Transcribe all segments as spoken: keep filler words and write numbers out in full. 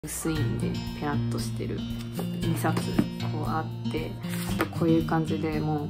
薄いんでペラッとしてるにさつこうあって、あとこういう感じでもう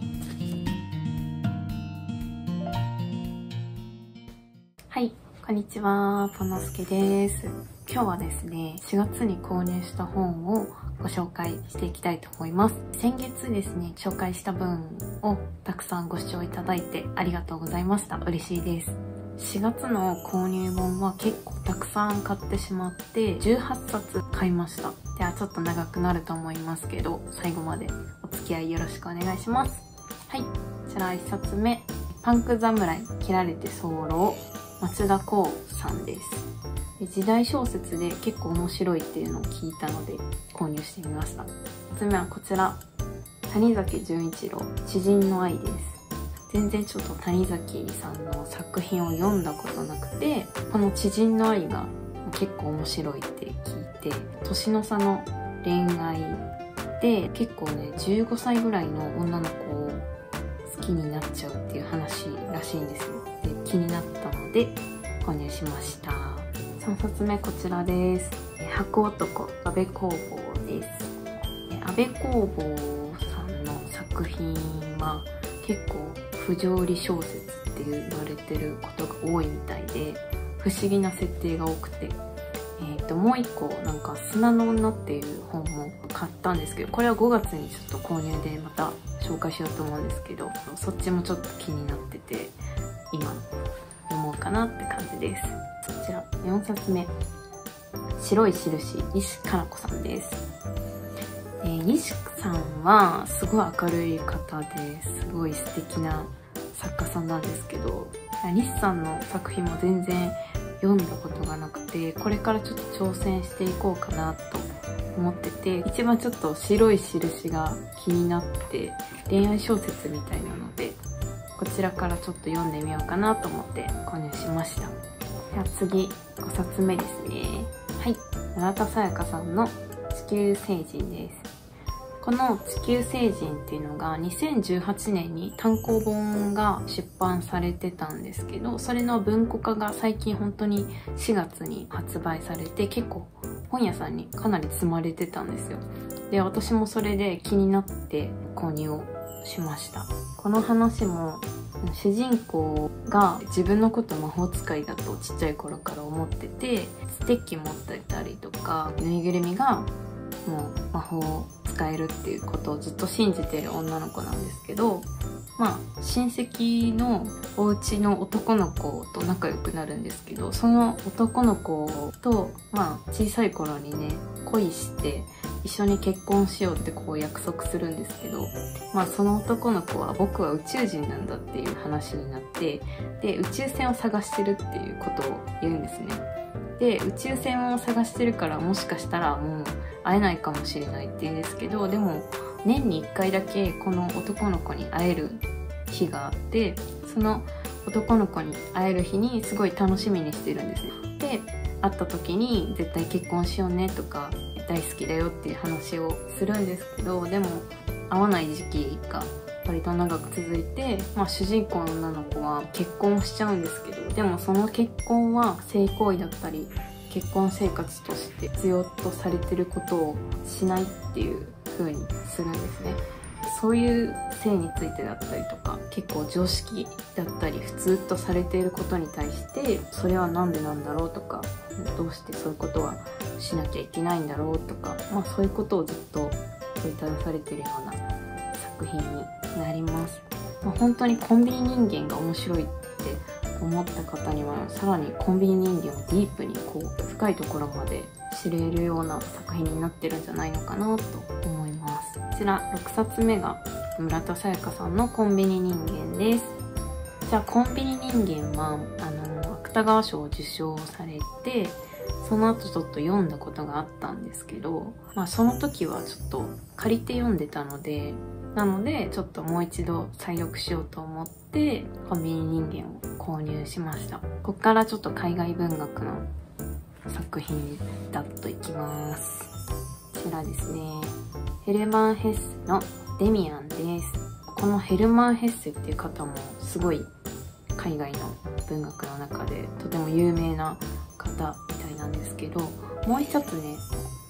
はい、こんにちは、ぽのすけです。今日はですね、しがつに購入した本をご紹介していきたいと思います。先月ですね、紹介した分をたくさんご視聴いただいてありがとうございました。嬉しいです。しがつの購入本は結構たくさん買ってしまってじゅうはっさつ買いました。ではちょっと長くなると思いますけど、最後までお付き合いよろしくお願いします。はい、こちらいっさつめ、パンク侍切られて候、松田光さんです。時代小説で結構面白いっていうのを聞いたので購入してみました。ひとつめはこちら、谷崎潤一郎、知人の愛です。全然ちょっと谷崎さんの作品を読んだことなくて、この知人の愛が結構面白いって聞いて、年の差の恋愛で結構ね、じゅうごさいぐらいの女の子を好きになっちゃうっていう話らしいんですよ。で、気になったので購入しました。さんさつめこちらです。白男、安部公房です。安部公房さんの作品は結構不条理小説って言われてることが多いみたいで、不思議な設定が多くて、えー、ともう一個なんか「砂の女」っていう本も買ったんですけど、これはごがつにちょっと購入でまた紹介しようと思うんですけど、そっちもちょっと気になってて今読もうかなって感じです。こちらよんさつめ、白い印、西加奈子さんです。えー、西さんはすごい明るい方ですごい素敵な作家さんなんですけど、西さんの作品も全然読んだことがなくて、これからちょっと挑戦していこうかなと思ってて、一番ちょっと白い印が気になって恋愛小説みたいなので、こちらからちょっと読んでみようかなと思って購入しました。では次、ごさつめですね。はい、村田沙耶香さんの地球星人です。この地球星人っていうのがにせんじゅうはちねんに単行本が出版されてたんですけど、それの文庫化が最近本当にしがつに発売されて、結構本屋さんにかなり積まれてたんですよ。で、私もそれで気になって購入をしました。この話も主人公が自分のこと魔法使いだとちっちゃい頃から思ってて、ステッキ持ってたりとかぬいぐるみがもう魔法を使えるっていうことをずっと信じてる女の子なんですけど、まあ親戚のお家の男の子と仲良くなるんですけど、その男の子とまあ小さい頃にね恋して一緒に結婚しようってこう約束するんですけど、まあその男の子は僕は宇宙人なんだっていう話になって、で宇宙船を探してるっていうことを言うんですね。で宇宙船を探してるからもしかしたらもう会えないかもしれないって言うんですけど、でも年にいっかいだけこの男の子に会える日があって、その男の子に会える日にすごい楽しみにしてるんですね。で会った時に絶対結婚しようねとか大好きだよっていう話をするんですけど、でも会わない時期が割と長く続いて、まあ、主人公の女の子は結婚をしちゃうんですけど、でもその結婚は性行為だったり結婚生活として必要とされてることをしないっていう風にするんですね。そういう性についてだったりとか、結構常識だったり普通とされていることに対してそれはなんでなんだろうとか、どうしてそういうことはしなきゃいけないんだろうとか、まあそういうことをずっと問いただされているような作品になります。まあ、本当にコンビニ人間が面白いって思った方にはさらにコンビニ人間をディープにこう深いところまで知れるような作品になってるんじゃないのかなと思います。こちらろくさつめが村田沙耶香さんのコンビニ人間です。じゃあコンビニ人間はあの芥川賞を受賞されて、その後ちょっと読んだことがあったんですけど、まあその時はちょっと借りて読んでたので、なのでちょっともう一度再読しようと思ってコンビニ人間を購入しました。ここからちょっと海外文学の作品にダッといきます。こちらですね、ヘルマン・ヘッセのデミアンです。このヘルマン・ヘッセっていう方もすごい海外の文学の中でとても有名な方みたいなんですけど、もう一つね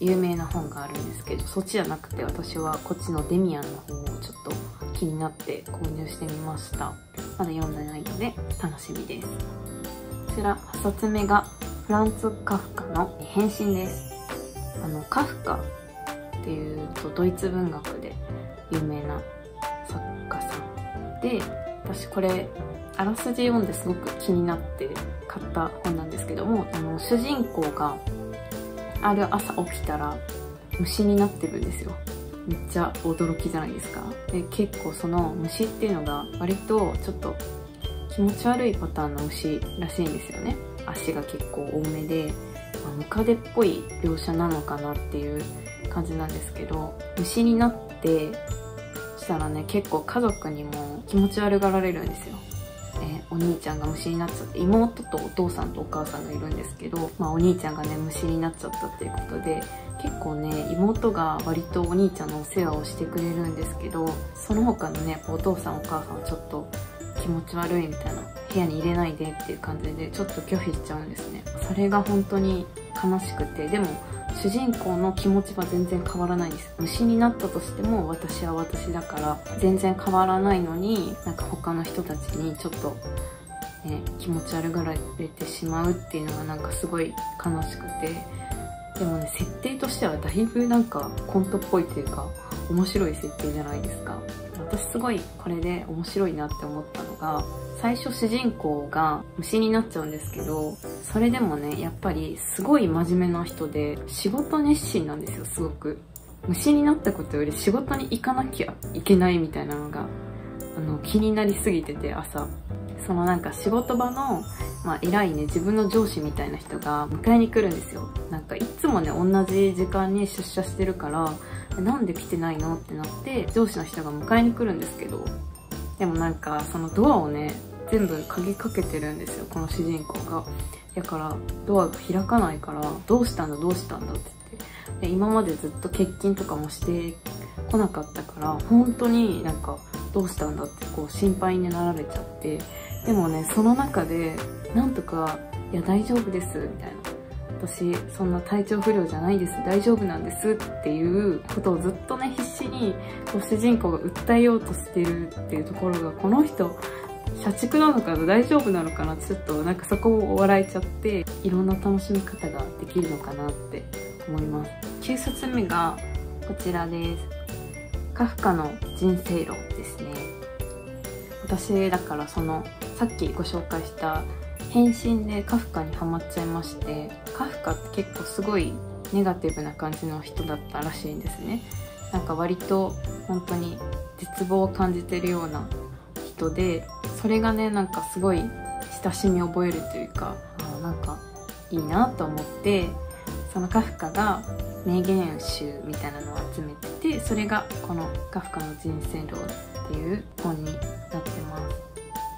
有名な本があるんですけど、そっちじゃなくて私はこっちのデミアンの方をちょっと気になって購入してみました。まだ読んでないので楽しみです。こちらはちつめがフランツ・カフカの変身です。あのカフカっていうとドイツ文学で有名な作家さんで、私これあらすじ読んですごく気になって買った本なんですけども、あの主人公がある朝起きたら虫になってるんですよ。めっちゃ驚きじゃないですか。で結構その虫っていうのが割とちょっと気持ち悪いパターンの虫らしいんですよね。足が結構多めで、まあ、ムカデっぽい描写なのかなっていう感じなんですけど、虫になってそしたらね、結構家族にも気持ち悪がられるんですよ。えお兄ちゃんが虫になっちゃって、妹とお父さんとお母さんがいるんですけど、まあ、お兄ちゃんがね虫になっちゃったっていうことで、結構ね妹が割とお兄ちゃんのお世話をしてくれるんですけど、その他のねお父さんお母さんはちょっと気持ち悪いみたいな、部屋に入れないでっていう感じでちょっと拒否しちゃうんですね。それが本当に悲しくて、でも主人公の気持ちは全然変わらないんです。虫になったとしても私は私だから全然変わらないのに、なんか他の人たちにちょっと、ね、気持ち悪がられてしまうっていうのがなんかすごい悲しくて、でもね設定としてはだいぶなんかコントっぽいというか面白い設定じゃないですか。私すごいこれで面白いなって思ったのが、最初主人公が虫になっちゃうんですけど、それでもねやっぱりすごい真面目な人で仕事熱心なんですよ。すごく虫になったことより仕事に行かなきゃいけないみたいなのがあの気になりすぎてて、朝そのなんか仕事場の、まあ、偉いね自分の上司みたいな人が迎えに来るんですよ。なんかいつもね同じ時間に出社してるから、なんで来てないのってなって上司の人が迎えに来るんですけど、でもなんかそのドアをね全部鍵かけてるんですよ、この主人公が。だからドアが開かないから、どうしたんだどうしたんだって言って、で今までずっと欠勤とかもしてこなかったから、本当になんかどうしたんだってこう心配になられちゃって、でもねその中でなんとか「いや大丈夫です」みたいな、私そんな体調不良じゃないです、大丈夫なんですっていうことをずっとね必死にこう主人公が訴えようとしてるっていうところが、この人社畜なのかな大丈夫なのかな、ちょっとなんかそこを笑えちゃって、いろんな楽しみ方ができるのかなって思います。きゅうさつめがこちらです。カフカの人生論ですね。私だからそのさっきご紹介した変身でカフカにハマっちゃいまして、カフカって結構すごいネガティブな感じの人だったらしいんですね。なんか割と本当に絶望を感じてるような人で、それがねなんかすごい親しみを覚えるというか、あなんかいいなと思って、そのカフカが名言集みたいなのを集めてて、それがこのカフカの人生論っていう本になってます。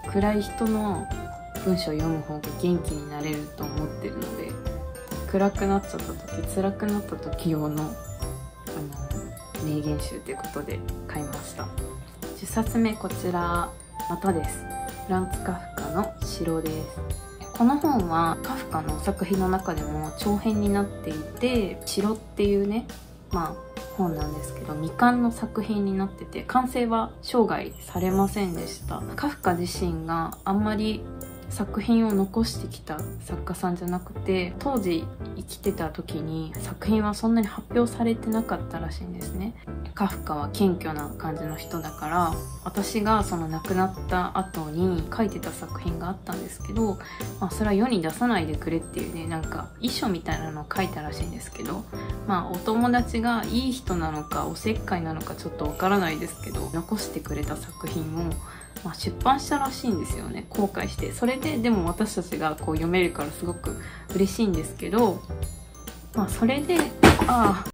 暗い人の文章を読む方が元気になれると思ってるので、暗くなっちゃった時、辛くなった時用のあの名言集ということで買いました。じゅっさつめこちらまたです。フランツ・カフカの城です。この本はカフカの作品の中でも長編になっていて、城っていうねまあ本なんですけど、未完の作品になってて、完成は生涯されませんでした。カフカ自身があんまり作品を残してきた作家さんじゃなくて、当時生きてた時に作品はそんなに発表されてなかったらしいんですね。カフカは謙虚な感じの人だから、私がその亡くなった後に書いてた作品があったんですけど、まあ、それは世に出さないでくれっていうね、なんか遺書みたいなのを書いたらしいんですけど、まあお友達がいい人なのかおせっかいなのかちょっとわからないですけど、残してくれた作品をまあ、出版したらしいんですよね、後悔して。それででも私たちがこう読めるからすごく嬉しいんですけど、まあそれでああ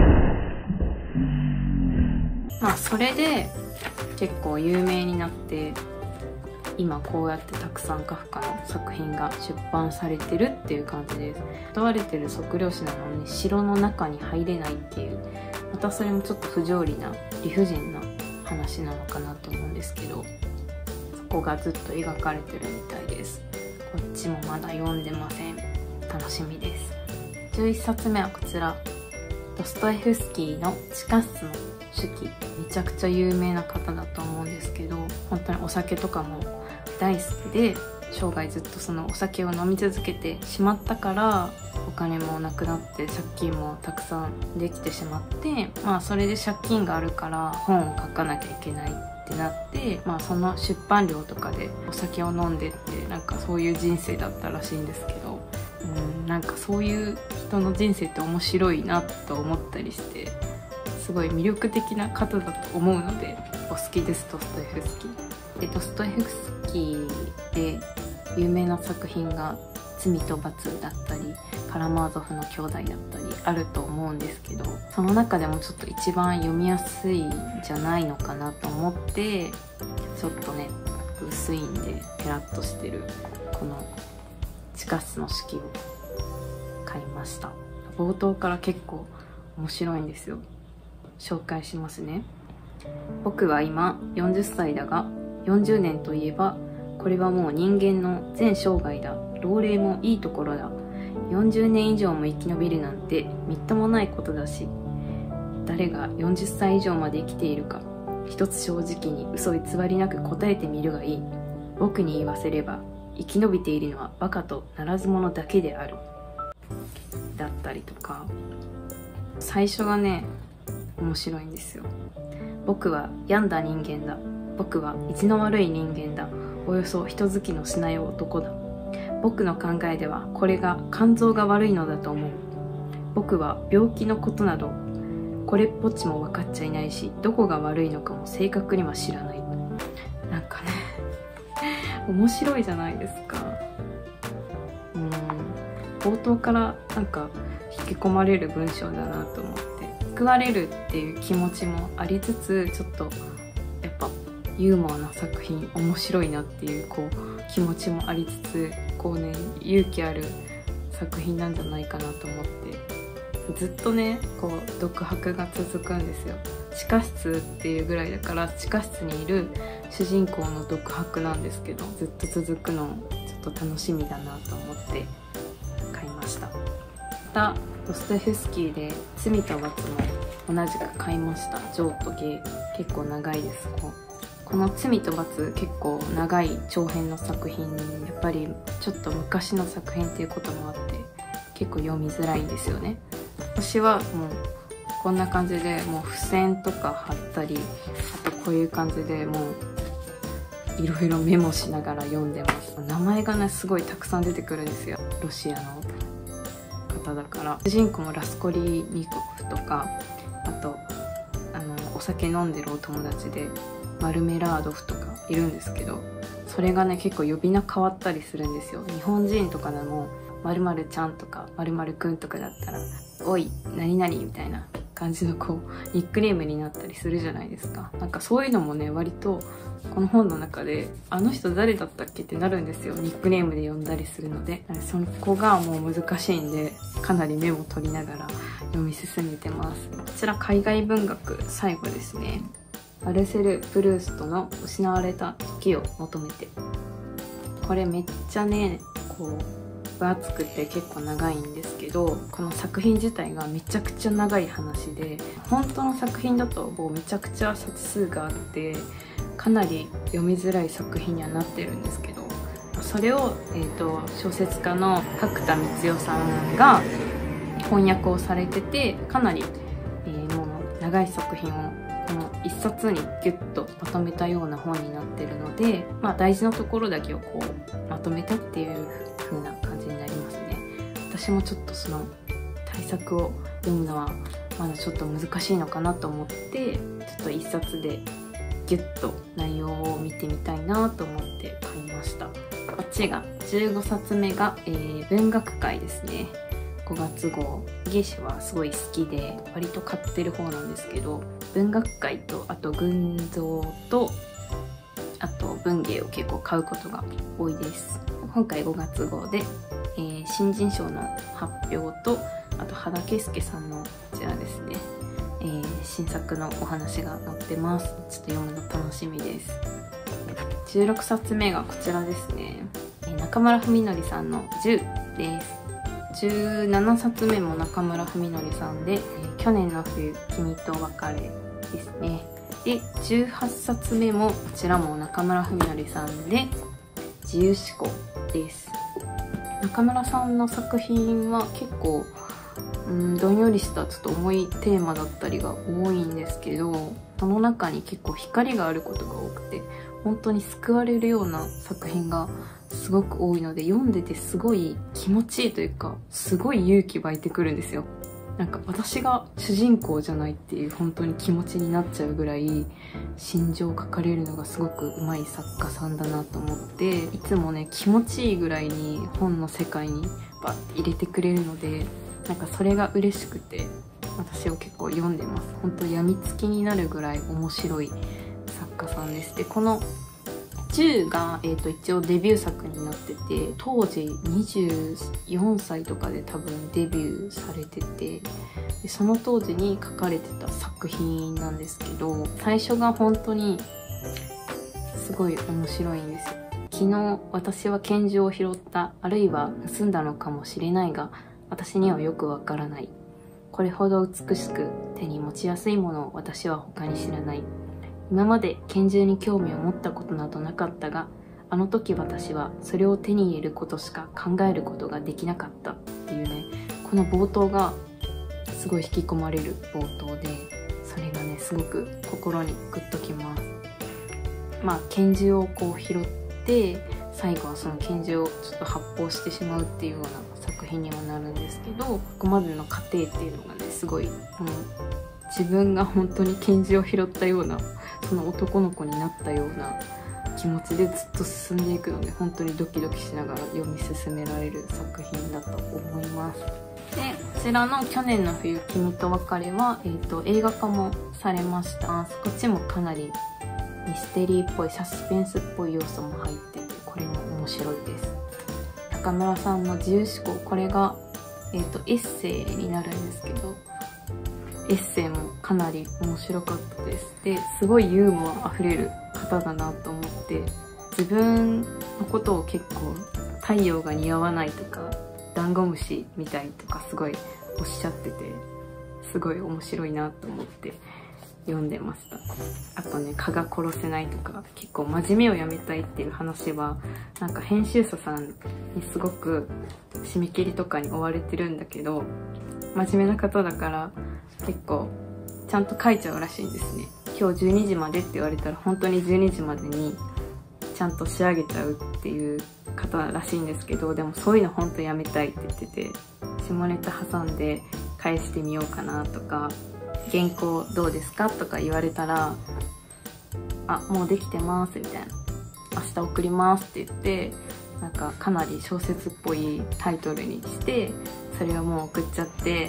まあそれで結構有名になって、今こうやってたくさんカフカの作品が出版されてるっていう感じです。問われてる測量士なのに城の中に入れないっていう、またそれもちょっと不条理な理不尽な話なのかなと思うんですけど、ここがずっと描かれてるみたいです。こっちもまだ読んでません。楽しみです。じゅういっさつめはこちら、 ドストエフスキーの地下室の手記、めちゃくちゃ有名な方だと思うんですけど、本当にお酒とかも大好きで、生涯ずっとそのお酒を飲み続けてしまったから、お金もなくなって借金もたくさんできてしまって、まあそれで借金があるから本を書かなきゃいけないってなって、まあその出版料とかでお酒を飲んでって、なんかそういう人生だったらしいんですけど、うん、なんかそういう人の人生って面白いなと思ったりして、すごい魅力的な方だと思うのでお好きです、ドストエフスキー。でドストエフスキーで有名な作品が「罪と罰」だったり「カラマーゾフの兄弟」だったりあると思うんですけど、その中でもちょっと一番読みやすいんじゃないのかなと思って、ちょっとね薄いんでペラッとしてるこの地下室の手記を買いました。冒頭から結構面白いんですよ。紹介しますね。僕は今よんじゅっさいだが、よんじゅうねんといえばこれはもう人間の全生涯だ。老齢もいいところだ。よんじゅうねん以上も生き延びるなんてみっともないことだし、誰がよんじゅっさい以上まで生きているか、一つ正直に嘘偽りなく答えてみるがいい。僕に言わせれば生き延びているのはバカとならず者だけである。だったりとか、最初がね面白いんですよ。僕は病んだ人間だ。僕は意地の悪い人間だ。およそ人好きのしない男だ。僕の考えではこれが肝臓が悪いのだと思う。僕は病気のことなどこれっぽっちも分かっちゃいないし、どこが悪いのかも正確には知らない。なんかね面白いじゃないですか。うん、冒頭からなんか引き込まれる文章だなと思って、救われるっていう気持ちもありつつ、ちょっとやっぱユーモアな作品、面白いなっていうこう気持ちもありつつ、こうね勇気ある作品なんじゃないかなと思って、ずっとねこう読白が続くんですよ。地下室っていうぐらいだから、地下室にいる主人公の読白なんですけど、ずっと続くのちょっと楽しみだなと思って買いました。またドストエフスキーで「罪と罰」も同じく買いました。情と芸、結構長いです。こうこの「罪と罰」結構長い長編の作品、やっぱりちょっと昔の作品っていうこともあって結構読みづらいんですよね。私はもうこんな感じでもう付箋とか貼ったり、あとこういう感じでもういろいろメモしながら読んでます。名前がねすごいたくさん出てくるんですよ、ロシアの方だから。主人公もラスコリーニコフとか、あとあのお酒飲んでるお友達でマルメラードフとかいるんですけど、それがね結構呼び名変わったりするんですよ。日本人とかでも〇〇ちゃんとか〇〇くんとかだったら「おい何々」みたいな感じのこうニックネームになったりするじゃないですか。なんかそういうのもね割とこの本の中で「あの人誰だったっけ?」ってなるんですよ。ニックネームで呼んだりするので、そこがもう難しいんでかなりメモ取りながら読み進めてます。こちら海外文学最後ですね。マルセル・プルーストの「失われた時を求めて」。これめっちゃねこう分厚くて結構長いんですけど、この作品自体がめちゃくちゃ長い話で、本当の作品だともうめちゃくちゃ冊数があってかなり読みづらい作品にはなってるんですけど、それを、えーと、小説家の角田光代さんが翻訳をされてて、かなり、えー、もう長い作品をこの一冊にギュッとまとめたような本になってるので、まあ、大事なところだけをこうまとめたっていう風な感じになりますね。私もちょっとその大作を読むのはまだちょっと難しいのかなと思って、ちょっと一冊でギュッと内容を見てみたいなと思って買いました。こっちがじゅうごさつめが、えー、文学界ですね。ごがつ号。ゲシュはすごい好きで割と買ってる方なんですけど、文学界とあと群像とあと文芸を結構買うことが多いです。今回ごがつ号で、えー、新人賞の発表と、あと羽田圭介さんのこちらですね、えー、新作のお話が載ってます。ちょっと読むの楽しみです。じゅうろくさつめがこちらですね。中村文則さんのじゅうです。じゅうななさつめも中村文則さんで、 去年の冬君と別れですね。でじゅうはっさつめもこちらも中村文則さんで自由思考です。中村さんの作品は結構うんどんよりしたちょっと重いテーマだったりが多いんですけど、その中に結構光があることが多くて、本当に救われるような作品がすごく多いので、読んでてすごい気持ちいいというか、すごい勇気湧いてくるんですよ。なんか私が主人公じゃないっていう本当に気持ちになっちゃうぐらい心情を書かれるのがすごく上手い作家さんだなと思って、いつもね気持ちいいぐらいに本の世界にバッて入れてくれるので、なんかそれが嬉しくて私を結構読んでます。本当病みつきになるぐらい面白い作家さんです。でこのじゅうが、えー、と一応デビュー作になってて、当時にじゅうよんさいとかで多分デビューされてて、でその当時に書かれてた作品なんですけど、最初が本当にすごい面白いんですよ。昨日私は拳銃を拾った、あるいは盗んだのかもしれないが、私にはよくわからない。これほど美しく手に持ちやすいものを私は他に知らない。今まで拳銃に興味を持ったことなどなかったが、あの時私はそれを手に入れることしか考えることができなかったっていうね、この冒頭がすごい引き込まれる冒頭で、それがねすごく心にグッときます。まあ拳銃をこう拾って最後はその拳銃をちょっと発砲してしまうっていうような作品にはなるんですけど、ここまでの過程っていうのがねすごい、うん、自分が本当に拳銃を拾ったような、その男の子になったような気持ちでずっと進んでいくので、本当にドキドキしながら読み進められる作品だと思います。でこちらの去年の冬君と別れは、えー、と映画化もされました。こっちもかなりミステリーっぽいサスペンスっぽい要素も入ってて、これも面白いです。中村さんの自由思考、これが、えー、とエッセイになるんですけど、エッセイもかなり面白かったです。ですごいユーモアあふれる方だなと思って、自分のことを結構太陽が似合わないとかダンゴムシみたいとかすごいおっしゃってて、すごい面白いなと思って読んでました。あとね、蚊が殺せないとか、結構真面目をやめたいっていう話はなんか編集者さんにすごく締め切りとかに追われてるんだけど、真面目な方だから結構ちゃんと書いちゃうらしいんですね。今日じゅうにじまでって言われたら本当にじゅうにじまでにちゃんと仕上げちゃうっていう方らしいんですけど、でもそういうの本当やめたいって言ってて、下ネタ挟んで返してみようかなとか、原稿どうですかとか言われたら、あ、もうできてますみたいな、明日送りますって言って、なんかかなり小説っぽいタイトルにして、それをもう送っちゃって、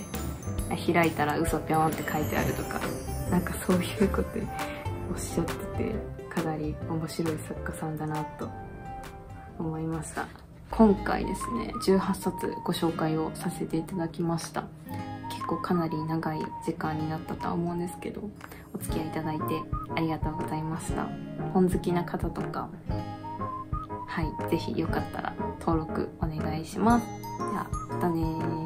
開いたら嘘ぴょんって書いてあるとか、なんかそういうことおっしゃってて、かなり面白い作家さんだなと思いました。今回ですね、じゅうはっさつご紹介をさせていただきました。結構かなり長い時間になったとは思うんですけど、お付き合いいただいてありがとうございました。本好きな方とか、はい、ぜひよかったら登録お願いします。ではまたねー。